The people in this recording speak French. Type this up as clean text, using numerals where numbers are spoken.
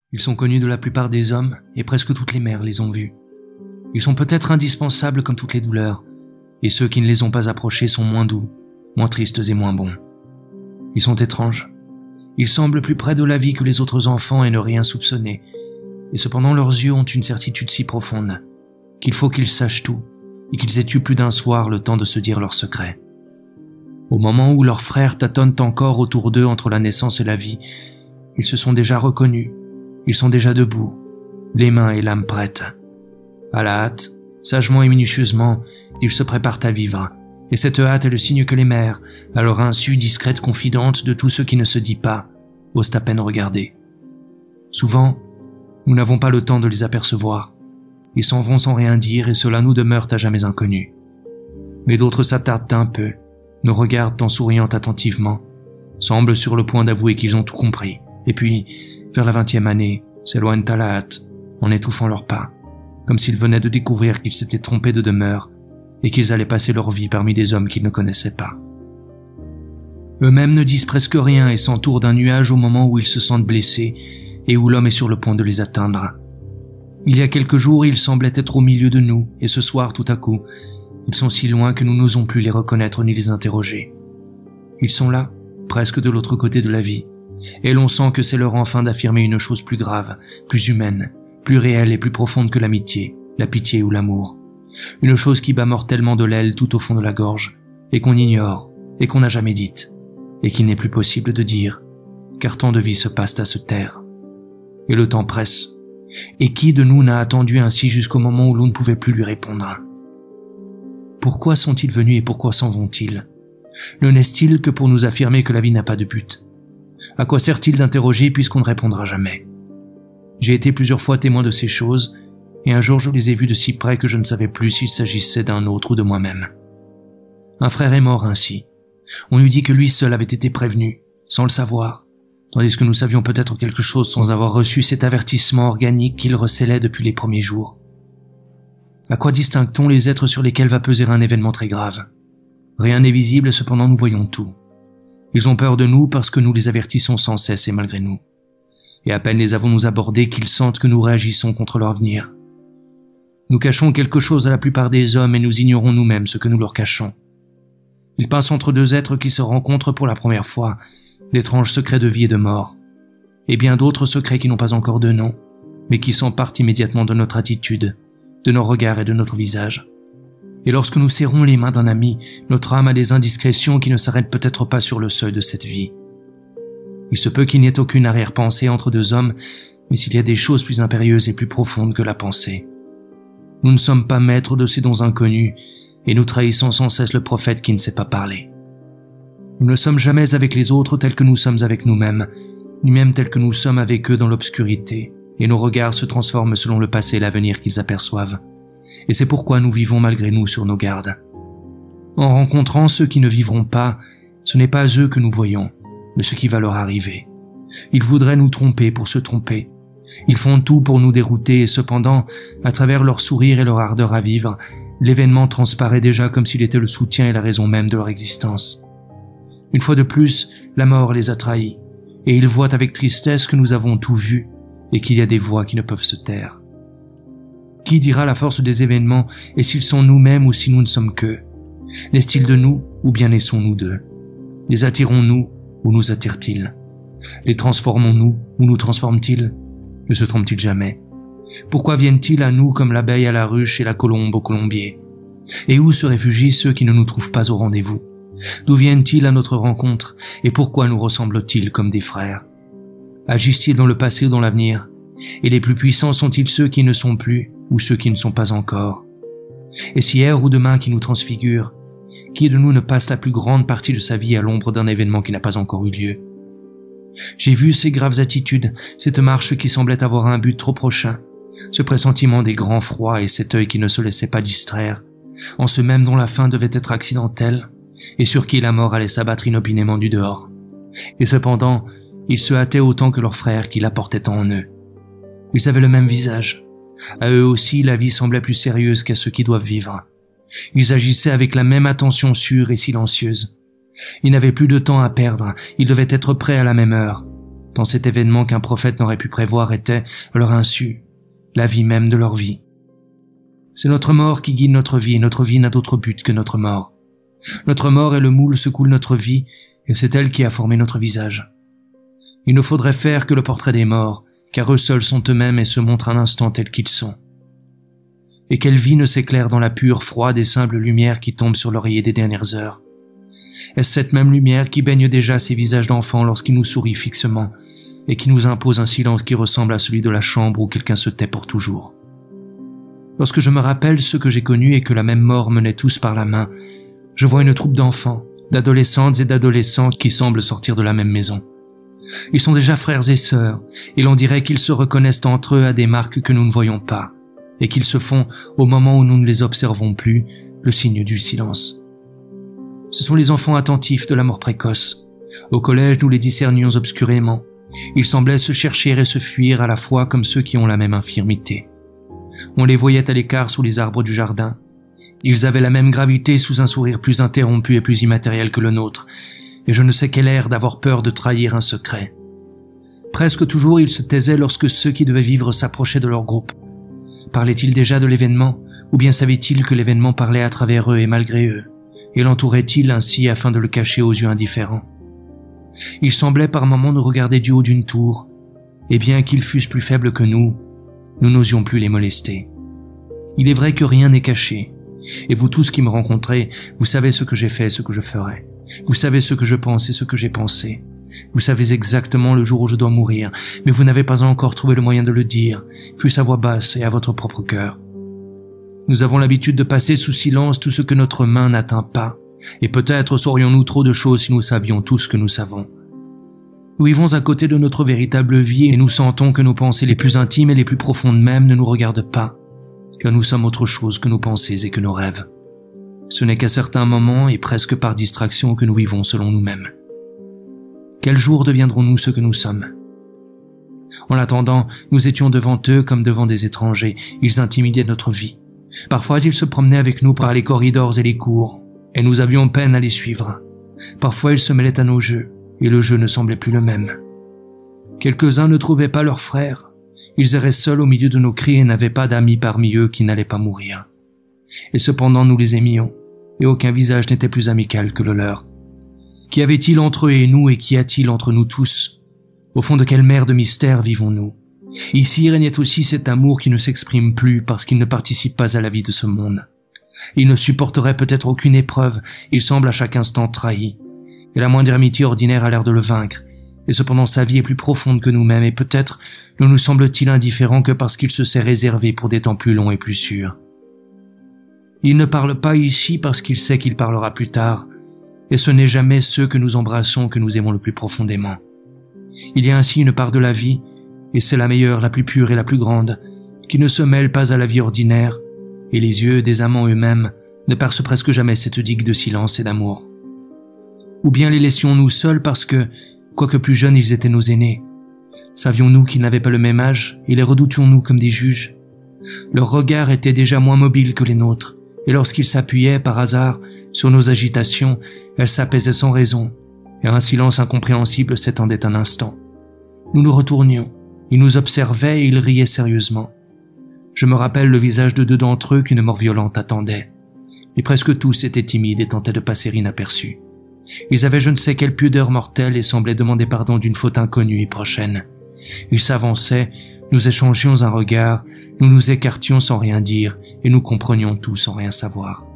Ils sont connus de la plupart des hommes et presque toutes les mères les ont vus. Ils sont peut-être indispensables comme toutes les douleurs, et ceux qui ne les ont pas approchés sont moins doux, moins tristes et moins bons. Ils sont étranges. Ils semblent plus près de la vie que les autres enfants et ne rien soupçonner, et cependant leurs yeux ont une certitude si profonde qu'il faut qu'ils sachent tout et qu'ils aient eu plus d'un soir le temps de se dire leurs secrets. Au moment où leurs frères tâtonnent encore autour d'eux entre la naissance et la vie, ils se sont déjà reconnus, ils sont déjà debout, les mains et l'âme prêtes. À la hâte, sagement et minutieusement, ils se préparent à vivre, et cette hâte est le signe que les mères, à leur insu discrètes confidentes de tout ce qui ne se dit pas, osent à peine regarder. Souvent, nous n'avons pas le temps de les apercevoir. Ils s'en vont sans rien dire et cela nous demeure à jamais inconnu. Mais d'autres s'attardent un peu, nous regardent en souriant attentivement, semblent sur le point d'avouer qu'ils ont tout compris, et puis, vers la 20e année, s'éloignent à la hâte, en étouffant leurs pas, comme s'ils venaient de découvrir qu'ils s'étaient trompés de demeure et qu'ils allaient passer leur vie parmi des hommes qu'ils ne connaissaient pas. Eux-mêmes ne disent presque rien et s'entourent d'un nuage au moment où ils se sentent blessés et où l'homme est sur le point de les atteindre. Il y a quelques jours, ils semblaient être au milieu de nous, et ce soir, tout à coup, ils sont si loin que nous n'osons plus les reconnaître ni les interroger. Ils sont là, presque de l'autre côté de la vie, et l'on sent que c'est l'heure enfin d'affirmer une chose plus grave, plus humaine, plus réelle et plus profonde que l'amitié, la pitié ou l'amour. Une chose qui bat mortellement de l'aile tout au fond de la gorge, et qu'on ignore, et qu'on n'a jamais dite, et qu'il n'est plus possible de dire, car tant de vies se passent à se taire. Et le temps presse. Et qui de nous n'a attendu ainsi jusqu'au moment où l'on ne pouvait plus lui répondre? Pourquoi sont-ils venus et pourquoi s'en vont-ils? Ne n'est-il que pour nous affirmer que la vie n'a pas de but? À quoi sert-il d'interroger puisqu'on ne répondra jamais? J'ai été plusieurs fois témoin de ces choses, et un jour je les ai vues de si près que je ne savais plus s'il s'agissait d'un autre ou de moi-même. Un frère est mort ainsi. On eût dit que lui seul avait été prévenu, sans le savoir, tandis que nous savions peut-être quelque chose sans avoir reçu cet avertissement organique qu'il recélait depuis les premiers jours. À quoi distingue-t-on les êtres sur lesquels va peser un événement très grave? Rien n'est visible, cependant nous voyons tout. Ils ont peur de nous parce que nous les avertissons sans cesse et malgré nous. Et à peine les avons-nous abordés qu'ils sentent que nous réagissons contre leur venir. Nous cachons quelque chose à la plupart des hommes et nous ignorons nous-mêmes ce que nous leur cachons. Ils passent entre deux êtres qui se rencontrent pour la première fois, d'étranges secrets de vie et de mort, et bien d'autres secrets qui n'ont pas encore de nom, mais qui s'emparent immédiatement de notre attitude, de nos regards et de notre visage. Et lorsque nous serrons les mains d'un ami, notre âme a des indiscrétions qui ne s'arrêtent peut-être pas sur le seuil de cette vie. Il se peut qu'il n'y ait aucune arrière-pensée entre deux hommes, mais il y a des choses plus impérieuses et plus profondes que la pensée. Nous ne sommes pas maîtres de ces dons inconnus, et nous trahissons sans cesse le prophète qui ne sait pas parler. Nous ne sommes jamais avec les autres tels que nous sommes avec nous-mêmes, ni même tels que nous sommes avec eux dans l'obscurité, et nos regards se transforment selon le passé et l'avenir qu'ils aperçoivent. Et c'est pourquoi nous vivons malgré nous sur nos gardes. En rencontrant ceux qui ne vivront pas, ce n'est pas eux que nous voyons, mais ce qui va leur arriver. Ils voudraient nous tromper pour se tromper. Ils font tout pour nous dérouter et cependant, à travers leur sourire et leur ardeur à vivre, l'événement transparaît déjà comme s'il était le soutien et la raison même de leur existence. Une fois de plus, la mort les a trahis, et ils voient avec tristesse que nous avons tout vu, et qu'il y a des voix qui ne peuvent se taire. Qui dira la force des événements, et s'ils sont nous-mêmes ou si nous ne sommes qu'eux? Naissent-ils de nous, ou bien naissons-nous d'eux? Les attirons-nous, ou nous attirent-ils? Les transformons-nous, ou nous transforment-ils? Ne se trompent-ils jamais? Pourquoi viennent-ils à nous comme l'abeille à la ruche et la colombe au colombier? Et où se réfugient ceux qui ne nous trouvent pas au rendez-vous? D'où viennent-ils à notre rencontre, et pourquoi nous ressemblent-ils comme des frères? Agissent-ils dans le passé ou dans l'avenir? Et les plus puissants sont-ils ceux qui ne sont plus, ou ceux qui ne sont pas encore? Et si hier ou demain qui nous transfigure, qui de nous ne passe la plus grande partie de sa vie à l'ombre d'un événement qui n'a pas encore eu lieu? J'ai vu ces graves attitudes, cette marche qui semblait avoir un but trop prochain, ce pressentiment des grands froids et cet œil qui ne se laissait pas distraire, en ce même dont la fin devait être accidentelle, et sur qui la mort allait s'abattre inopinément du dehors. Et cependant, ils se hâtaient autant que leurs frères qui la portaient en eux. Ils avaient le même visage. À eux aussi, la vie semblait plus sérieuse qu'à ceux qui doivent vivre. Ils agissaient avec la même attention sûre et silencieuse. Ils n'avaient plus de temps à perdre, ils devaient être prêts à la même heure. dans cet événement qu'un prophète n'aurait pu prévoir était, à leur insu, la vie même de leur vie. C'est notre mort qui guide notre vie, et notre vie n'a d'autre but que notre mort. Notre mort est le moule se coule notre vie, et c'est elle qui a formé notre visage. Il ne faudrait faire que le portrait des morts, car eux seuls sont eux-mêmes et se montrent un instant tels qu'ils sont. Et quelle vie ne s'éclaire dans la pure, froide et simple lumière qui tombe sur l'oreiller des dernières heures? Est-ce cette même lumière qui baigne déjà ces visages d'enfants lorsqu'ils nous sourient fixement et qui nous impose un silence qui ressemble à celui de la chambre où quelqu'un se tait pour toujours? Lorsque je me rappelle ceux que j'ai connus et que la même mort menait tous par la main, je vois une troupe d'enfants, d'adolescentes et d'adolescents qui semblent sortir de la même maison. Ils sont déjà frères et sœurs, et l'on dirait qu'ils se reconnaissent entre eux à des marques que nous ne voyons pas, et qu'ils se font, au moment où nous ne les observons plus, le signe du silence. Ce sont les enfants attentifs de la mort précoce. Au collège, nous les discernions obscurément. Ils semblaient se chercher et se fuir à la fois comme ceux qui ont la même infirmité. On les voyait à l'écart sous les arbres du jardin. Ils avaient la même gravité sous un sourire plus interrompu et plus immatériel que le nôtre, et je ne sais quel air d'avoir peur de trahir un secret. Presque toujours ils se taisaient lorsque ceux qui devaient vivre s'approchaient de leur groupe. Parlaient-ils déjà de l'événement, ou bien savaient-ils que l'événement parlait à travers eux et malgré eux, et l'entouraient-ils ainsi afin de le cacher aux yeux indifférents? Ils semblaient par moments nous regarder du haut d'une tour, et bien qu'ils fussent plus faibles que nous n'osions plus les molester. Il est vrai que rien n'est caché, et vous tous qui me rencontrez, vous savez ce que j'ai fait et ce que je ferai. Vous savez ce que je pense et ce que j'ai pensé. Vous savez exactement le jour où je dois mourir, mais vous n'avez pas encore trouvé le moyen de le dire, fût-ce à voix basse et à votre propre cœur. Nous avons l'habitude de passer sous silence tout ce que notre main n'atteint pas, et peut-être saurions-nous trop de choses si nous savions tout ce que nous savons. Nous vivons à côté de notre véritable vie et nous sentons que nos pensées les plus intimes et les plus profondes même ne nous regardent pas, car nous sommes autre chose que nos pensées et que nos rêves. Ce n'est qu'à certains moments et presque par distraction que nous vivons selon nous-mêmes. Quel jour deviendrons-nous ce que nous sommes? En attendant, nous étions devant eux comme devant des étrangers, ils intimidaient notre vie. Parfois ils se promenaient avec nous par les corridors et les cours, et nous avions peine à les suivre. Parfois ils se mêlaient à nos jeux, et le jeu ne semblait plus le même. Quelques-uns ne trouvaient pas leurs frères, ils erraient seuls au milieu de nos cris et n'avaient pas d'amis parmi eux qui n'allaient pas mourir. Et cependant nous les aimions, et aucun visage n'était plus amical que le leur. Qu'y avait-il entre eux et nous, et qu'y a-t-il entre nous tous? Au fond de quelle mer de mystère vivons-nous? Ici régnait aussi cet amour qui ne s'exprime plus parce qu'il ne participe pas à la vie de ce monde. Il ne supporterait peut-être aucune épreuve, il semble à chaque instant trahi. Et la moindre amitié ordinaire a l'air de le vaincre, et cependant sa vie est plus profonde que nous-mêmes, et peut-être ne nous semble-t-il indifférent que parce qu'il se s'est réservé pour des temps plus longs et plus sûrs. Il ne parle pas ici parce qu'il sait qu'il parlera plus tard, et ce n'est jamais ceux que nous embrassons que nous aimons le plus profondément. Il y a ainsi une part de la vie, et c'est la meilleure, la plus pure et la plus grande, qui ne se mêle pas à la vie ordinaire, et les yeux des amants eux-mêmes ne percent presque jamais cette digue de silence et d'amour. Ou bien les laissions-nous seuls parce que, quoique plus jeunes, ils étaient nos aînés. Savions-nous qu'ils n'avaient pas le même âge, et les redoutions-nous comme des juges? Leur regard était déjà moins mobile que les nôtres, et lorsqu'ils s'appuyaient, par hasard, sur nos agitations, elles s'apaisaient sans raison, et un silence incompréhensible s'étendait un instant. Nous nous retournions, ils nous observaient et ils riaient sérieusement. Je me rappelle le visage de deux d'entre eux qu'une mort violente attendait, et presque tous étaient timides et tentaient de passer inaperçus. Ils avaient je ne sais quelle pudeur mortelle et semblaient demander pardon d'une faute inconnue et prochaine. Ils s'avançaient, nous échangions un regard, nous nous écartions sans rien dire, et nous comprenions tout sans rien savoir.